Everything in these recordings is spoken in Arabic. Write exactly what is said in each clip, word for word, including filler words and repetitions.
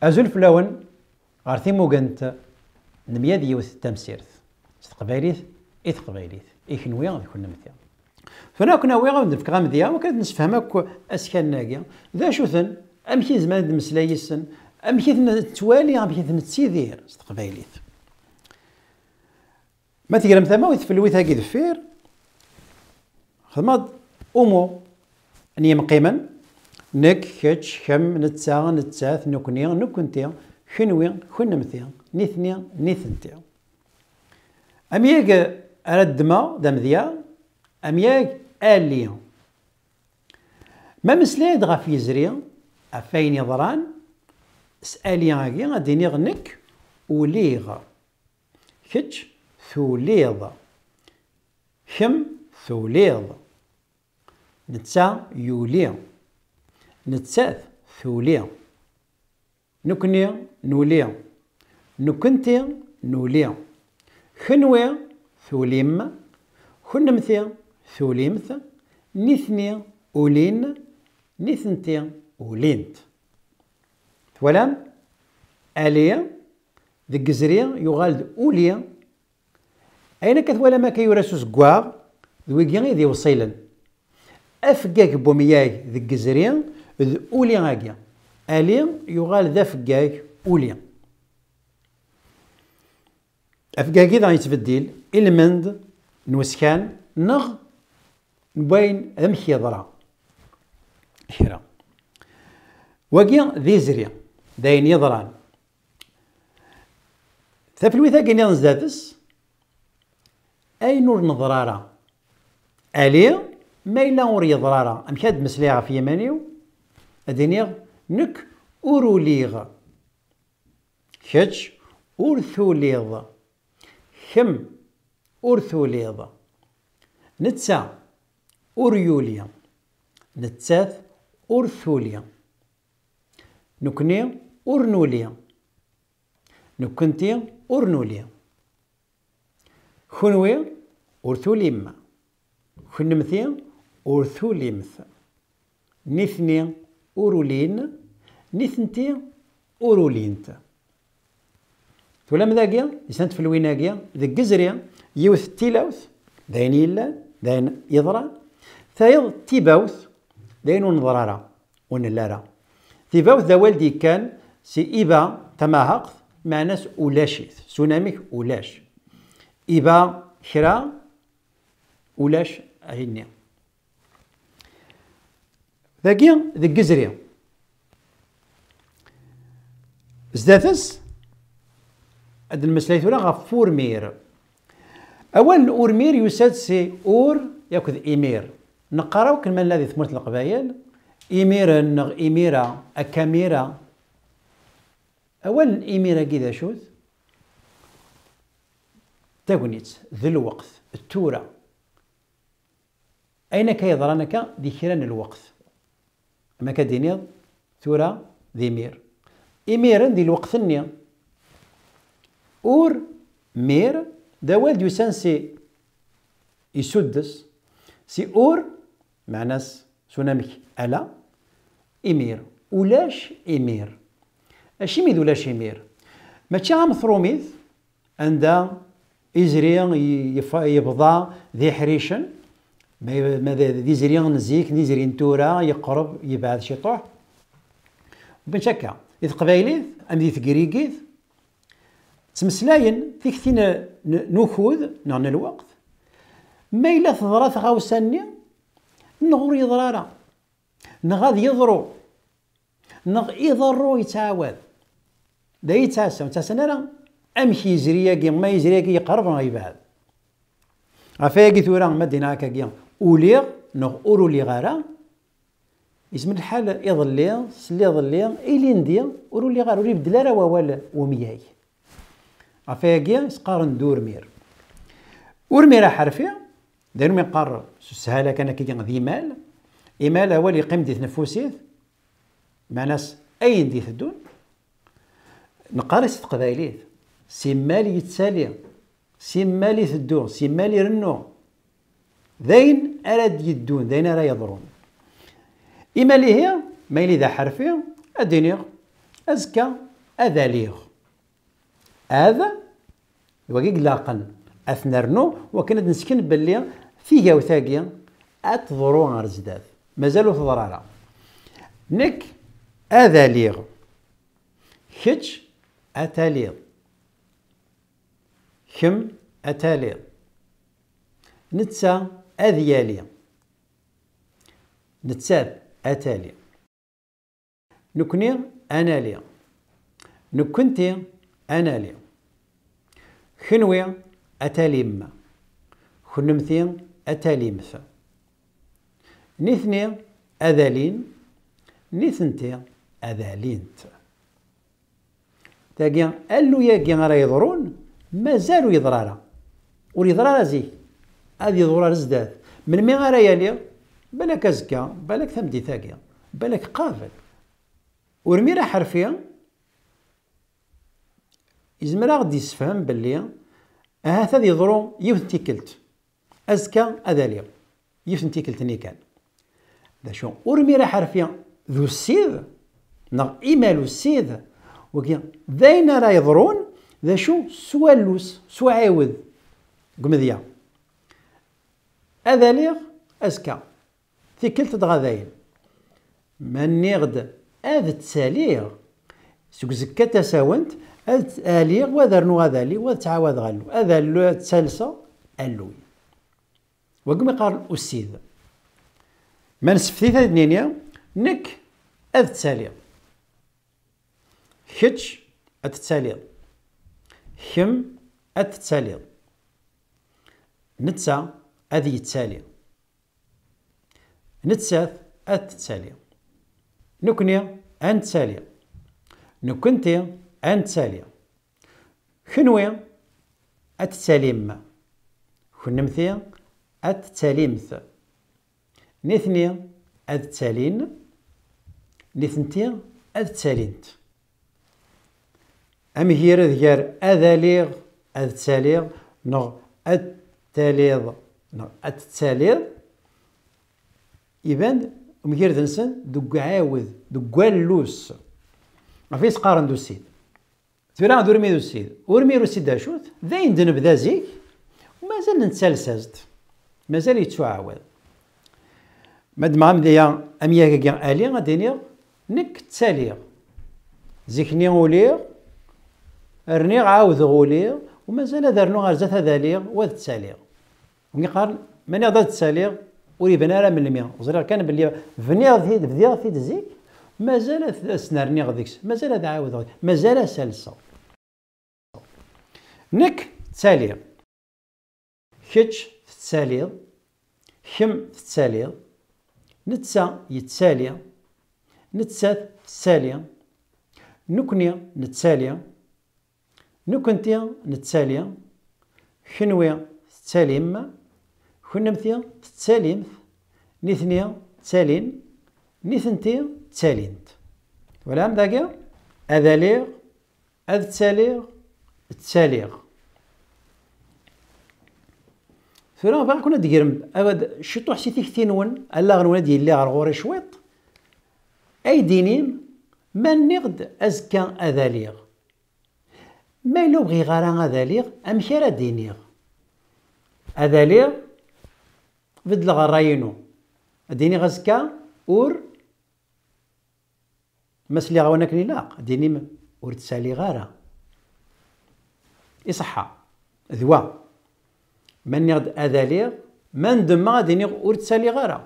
أزول فلاون غار تيموغنت نميا ديوث تمسيرت تقبايليت إي تقبايليت إي كنوي غادي كنا مثيا فانا كنا وي غادي نفك غامديا وكانت نسفهمك اسكان ناكيا ذا شوثن امشي زمان دمسلايسن امشي نتوالي امشي نتسيدير تقبايليت ما تقرم ثما ويتفلويت هاكي دفير خدمات اومو اني مقيما نك كاتش كم نتسا نتساث نكني نكنتي خنوي خنمتي نيثني نيثنتي امياك اردما دمذيا امياك الي ما مسلايد غاف يزري افاين يضران اسالي غاكي غادي غنك وليغ كتش ثوليض خم ثوليض نتسا يولي نتساث ثولي نكني نولي نكنتي نولي خنوي ثوليم خنمثي ثوليمث نيثني أولين نيثنتي أولينت ولام آلية ذي الجزرية يغالد أولية أين كثولا ما كيوراسو سكواغ ذويقيا ذي وصيلا أفقاك بومياك ذي الجزرية ذي أولي غاقيا آلية يغال ذا فقاك أولية أفقاكي ذا يتبدل إلمند نوسكان نغ نبين ذمك يضرع حرا واقيا ذي زريا داين يضران ثفلويثا كيني نزدادس أي نور نضرارا ألي ما إلا ور يضرارا أمكاد مسليغا في يمانيو أدينيغ نك أوروليغ كتش أورثوليغ خم أورثوليغ نتسا أوريوليا نتساث أورثوليا نكني أورنوليا نكنتي أورنوليا خنوي أورثوليم خنمثي أورثوليمث نثني أورولين نثنتي أورولينت ثولام ذاكيا يسانت في الويناكيا ذي الجزريا يوث تيلاوث داين يلا داين يضرا ثايض تيباوث داين ونضرارا ونلارا تيباوث ذا والدي كان سي إبا تماهقت مع ناس أولاشيث سوناميك أولاش إبا كرا أولاش أهيني ذاكيا ذي الجزريا زداتس هاد المسألة ثورا غف أورمير أولا أورمير يساد سي أور ياخذ إيمير نقراو كلمة الذي ثمرت القبائل إيمير نغ إيميرا أكاميرا أولا إيميرا كذا شوذ تاغنيت ذي الوقت التورا أين كيضرانك ذي كيران الوقت أما كدينيض تورا ذي مير إيميرا ذي الوقت النيا أور مير دا والد يسان سي يسدس سي أور مع ناس سونامك ألا إيمير ولاش إيمير أشي ميد ولاش إيمير ماشي غام ثروميث عندها إزريان يبضى ذي حريشن ما ذي زريان نزيك ذي زرين تورا يقرب يبعث شي طوح بنشكا ذي قبايليث أم ذي ثقريقيث تمسلاين تيكتينا نخوذ نعنا الوقت ما إلا تضرى ثغاوساني نغور يضرارا نغاذ يضرو نغ يضرو يتعاود دا يتعسى وتعسى راه أمشي يزرياكي ما يزرياكي يقرب ما يبعد غافاكي ثورا ما دينا هكاكيا أوليغ نغ أورولي غارا اسم الحال يظلي سلي ظلي إلي ندي أورولي غارا ولي بدلا راه ووال ومياي غافاكيا سقارن دور مير ورميرا حرفيا داير من قار سهالة كان كي ذي مال إمال هو اللي يقيم دي تنفسيث مع ناس أين دي ثدون نقارس تقبايليث سي مالي يتسالي سي مالي ثدون سي مالي رنو ذين أراد يدون ذين أراد يضرون إمالي هي مالي ذا حرفيا أدينيغ أزكى هذا ليغ هذا وكيك لاقن اثنرنو وكنا نسكن باللي فيها وثاقيا اتضرو غير زداد مازالو تضرارا نك هذا ليغ كتش اتاليغ كم اتاليغ نتسا اذيالي نتساب اتالي نكني انا لي نكنتي انا لي خنوي اتاليم خنمتي اتاليمث نثني اذالين نثنتي اذالينت تاقي الو ياقي راه يضرون مازالو يضرارا وليضرارا زيك هذه يضرار زداد من مي غير يالي بالك ازكى بالك ثمدي ثاقيه بالك قابل ورمي راه حرفيا يزمر غادي يسفهم باللي هذا يضرو يوث تيكلت ازكى هذا اليوم يوث تيكلت نيكال ذا شو ورمي راه حرفيا ذو السيد نغ ايمالو السيد وكي ذاين راه يضرون ذا شو سوا اللوس سوا عاود قمذيا هذا ليغ ازكى تيكلت دغا ماني غد هذا تساليغ سوك زكا تساونت هذا ليغ وهذا رنو هذا لي وهذا تعاود غالو هذا لو تسالسه اللوي وقم يقارن السيد ما نسفتي هاد النينيا نك هذا تساليغ كتش اتتساليغ خم اتتساليغ نتسا هذه يتسالي نتساث اتتسالي نكني انت سالي نكنتي انت سالي خنوي اتتساليم خنمثي اتتساليمث نثني اتتسالين نثنتي اتتسالينت ام هير ذيار اذا ليغ اتتساليغ نغ اتتاليض نغ اتتساليض يبان مكير ذنسن دوك عاود دوك اللوس ما فيش قارن دو السيد تبرا دو رمي دو السيد ورمي دو السيد داشوت ذاين دنب ذا زيك ومازال نتسلسلت مازال يتعاود ماد ما مديا اميا كاع الي غادي نك تساليغ زيكني وليغ رني عاود غوليغ ومازال دارنو غير زات هذا ليغ وهذا تساليغ ملي قال ماني غادا تساليغ وريبان راه من المية وزرير كان باللي فني ثيد بديا ثيد زيك مازال سنرني غاديك مازال هذا عاود غادي مازال سالسه نك تساليغ كتش تساليغ خم تساليغ نتسا يتسالي نتسات تسالي نكني نتسالي نكنتي نتسالي خنوي تساليم خنمتي تساليمث نثني تسالين نثنتي تسالينت ولا ام داكا هذا ليغ هذا تساليغ تساليغ فلان باغي كنا ديرم ابد شطو حسيتي كتينون الا غنونا ديال اللي غير غوري شويط اي دينيم ما نغد ازكى هذا ليغ ما لو بغي غير هذا ليغ امشي راه دينيغ هذا ليغ بدل غراينو ديني غزكا اور مسلي غوناك لاق ديني اور تسالي غارة يصحى ذوا من يغد هذا ليغ من دما ديني اور تسالي غارة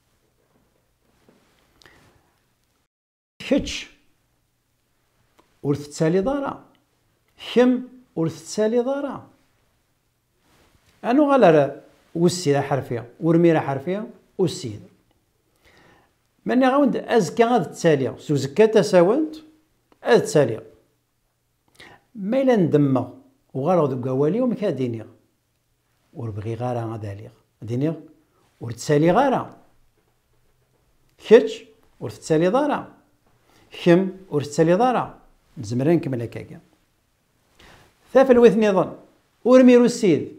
كتش اور تسالي دارا خم اور تسالي دارا انو غالا والسيد حرفيه ورميره حرفيه والسيد ماني غاوند ازكى غاد تسالي سو زكا تساونت اد تسالي ما الا ندمغ وغير دوك والي وما كاديني وربغي غير هذا ليغ ديني ورتسالي غير كتش ورتسالي دارا خم ورتسالي دارا نزمر نكمل هكاكا ثاف الوث نظن ورميرو السيد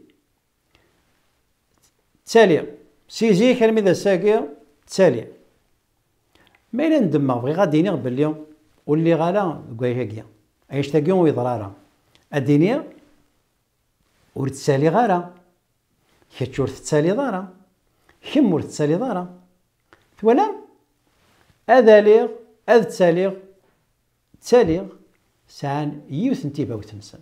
تسالي سيجي كلمه ذا ساكيه تسالي ما الا ندمغ بغي غادي ينغ باللي واللي غالا كوايا ايش تاقيون ويضرارا اديني ور تسالي غارا كيتش ور تسالي ضارا كم ور تسالي ضارا ولا هذا ليغ هذا تساليغ تساليغ سان يوث نتيباو تنسن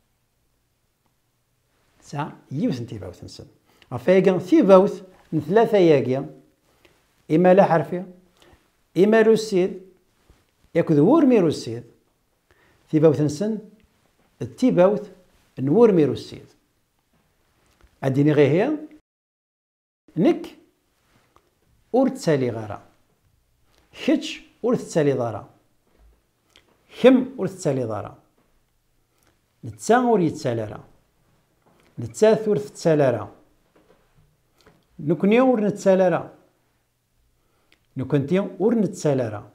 سان يوث نتيباو تنسن غفايقا تيباوث ثلاثة ياقيا إما لا حرفية إما روسيد ياكد ورمي روسيد تيباوث نسن التيباوث نورمي روسيد أديني غير هي نك ور تسالي غارا كتش ور تسالي ضارا كم ور تسالي ضارا نتا ور يتسالى راه نتا ور تتسالى راه نكني ور نتسالى راه نكنتي ور نتسالى راه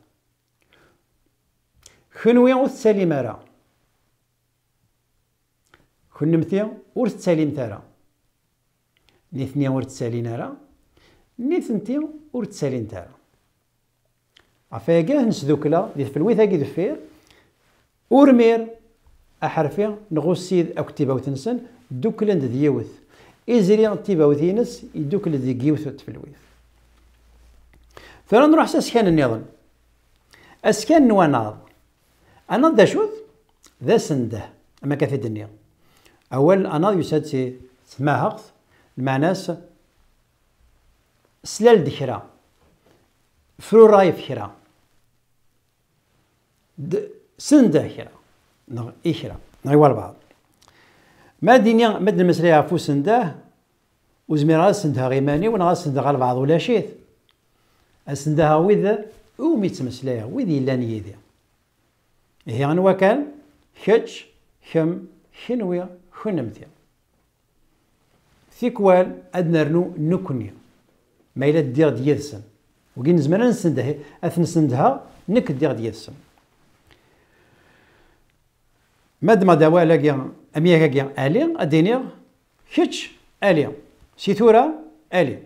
كنوي ور تسالي مارا كنمتي ور تسالي متارا نيثني ور تسالي نارا نيثنتي ور تسالي نتارا عفاكا نسدوكلا دي فلويثاكي دفير ورمير احرفي نغوسيد او كتيباو تنسن دوكلا ديوث ازري تيباوثينس يدوكلا دي كيوث تفلويث فانا نروح ساسكان النظام اسكان نواناض انا دا شوذ ذا سنده اما كافي الدنيا اول انا يساد سي سماهقت المعناس سلال دكرا فرو راي فكرا سنده كرا نغ إيكرا نغيوال بعض ما دينيا مد المسرية فو سنده وزمير غا سندها غيماني وانا غا سندها غا بعض ولا شيث سندها ويذ ومي تمسلايا ويذ يلان يدي هي غنوا كان كتش كم كنوي كنمتي ثيكوال ادنرنو نكني ما إلا دير ديالسن وكين زمان نسندها اثنسندها نك دير ديالسن ماد ما دوا لاكيا اميا كاكيا الي ادينيغ كتش الي سيثورا الي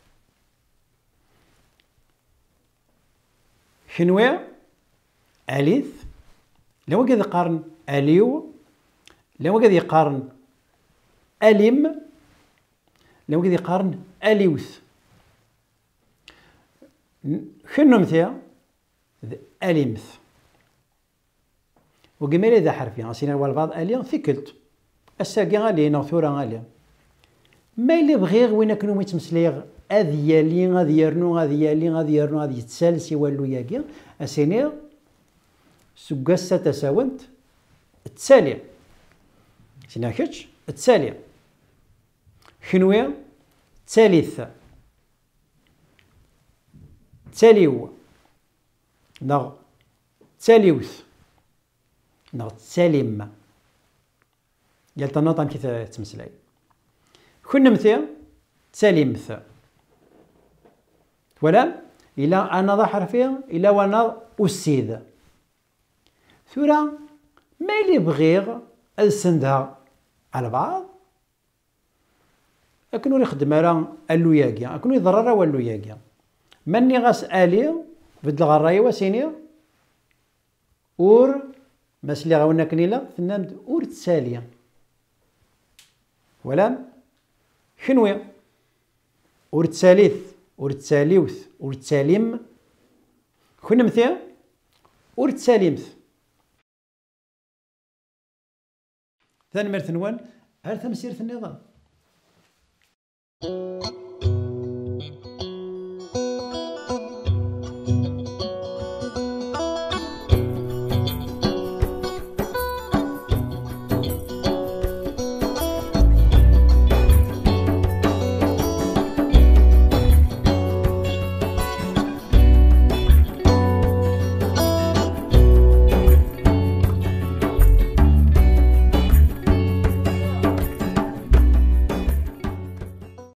شنوي اليث لو قاعد يقارن اليو لو قاعد يقارن اليم لو قاعد يقارن اليوث شنو مثيا اليمث وقميل إذا حرفي عصينا والبعض أليا ثكلت الساقي غالي نغثورا غالي ما اللي بغيغ وين كانوا متمسليغ أذ يالي غاد يرنو غاد يالي غاد يرنو غاد يتسالسي والو ياكي أسينيغ سقاسة تساونت تسالي سينا كتش تسالي شنويا تساليث تساليو نغ تساليوث نغ تساليم يالتا نوطن كي تمسلاي كنا مثي تساليمث ولا إلا أنا ضا حرفيا إلا وانا أسيد ثورا ما اللي بغيغ أسندها على بعض أكنو يخدم راه ألو ياكيا أكنو يضرر والو ياكيا مني غاس آلي بدل غراي وسيني اور مسلي غاونا كنيلا ثنامد اور تساليا ولا شنوي اور تساليث اور تساليوث اور تساليم كنا مثيا اور تساليمث ثاني مرث نوان هل ثم سيرة النظام